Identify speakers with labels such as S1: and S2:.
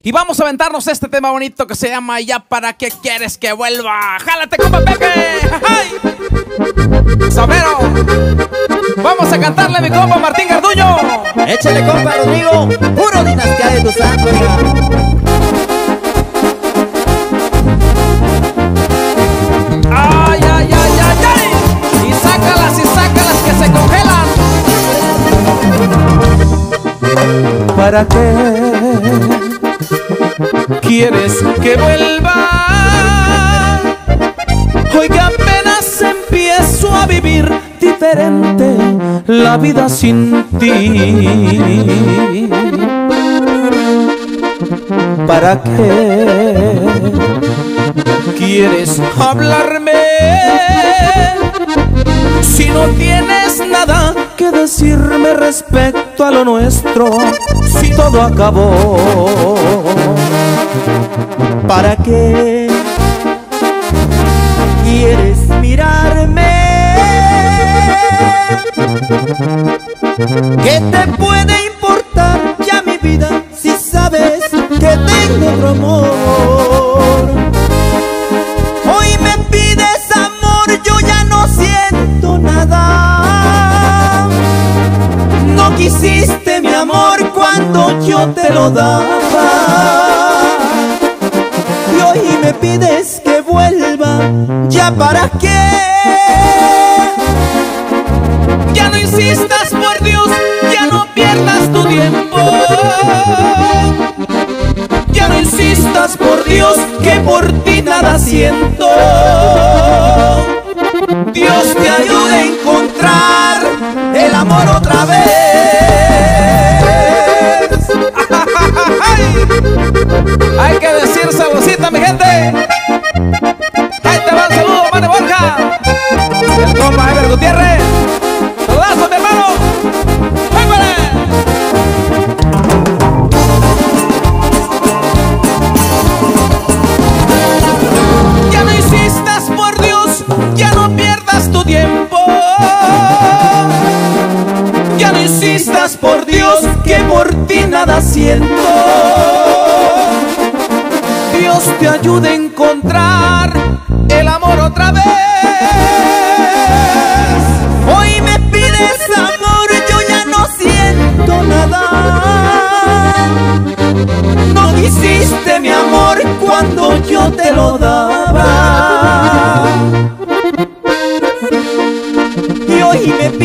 S1: Y vamos a aventarnos este tema bonito que se llama ¿Ya para qué quieres que vuelva? ¡Jálate, compa Pepe! ¡Ay! ¡Somero! Vamos a cantarle a mi compa Martín Garduño.
S2: Échale, compa Rodrigo, puro Dinastía de Tuzán, oiga.
S1: ¡Ay, ay, ay, ay, ay! Y sácalas que se congelan. ¿Para qué quieres que vuelva? Hoy que apenas empiezo a vivir diferente la vida sin ti. ¿Para qué quieres hablarme si no tienes nada que decirme respecto a lo nuestro? Si todo acabó, ¿para qué quieres mirarme? ¿Qué te puede importar ya mi vida si sabes que tengo otro amor? Hoy me pides amor, yo ya no siento nada. No quisiste mi amor cuando yo te lo daba, y hoy me pides que vuelva. ¿Ya para qué? Ya no insistas, por Dios, ya no pierdas tu tiempo. Ya no insistas, por Dios, que por ti nada siento. Dios te ayude a encontrar el amor otra vez. Hay que decir saludcita, mi gente. Ahí te va un saludo, Mane Borja, el compa Ever Gutiérrez. ¡Saludazo, mi hermano! ¡Muévele! Ya no insistas, por Dios, ya no pierdas tu tiempo. Ya no insistas, por Dios, que por ti nada siento. Dios te ayude a encontrar el amor otra vez. Hoy me pides amor, yo ya no siento nada. No quisiste mi amor cuando yo te lo daba, y hoy me pides